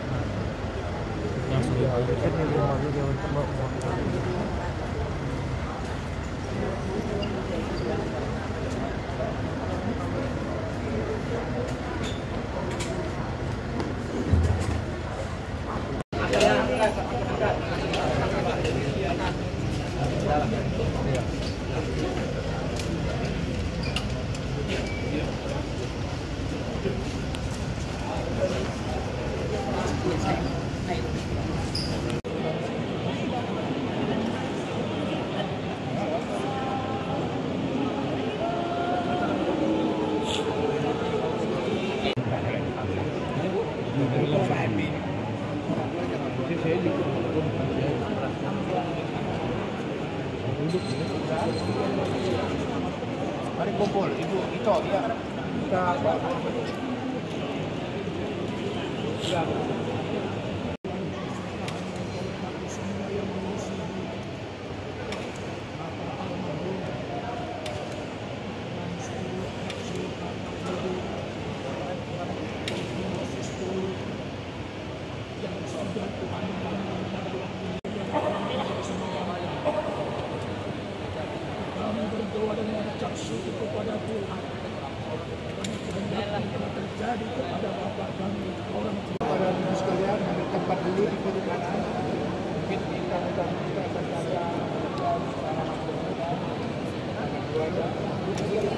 yang sudah Kan yang rumahnya dia untuk mau Mari kumpul, ibu itu ya. Berdoa dan mengajak syukur kepada Tuhan. Terjadi kepada Bapak kami, orang tua Para ibu sekalian, ambil tempat dulu di kerumunan. Mungkin kita akan